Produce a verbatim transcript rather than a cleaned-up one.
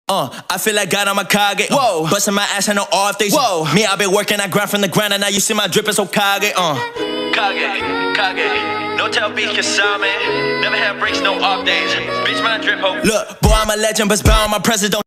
Uh, I feel like God, I'm a Kage. Whoa, busting my ass and no off days. Whoa, me, I've been working, I grind from the ground, and now you see my drip is so Kage. Uh, Kage, Kage, no tell beef can sell me. Never have breaks, no off days. Bitch, my drip hope. Look, boy, I'm a legend, but bound my president.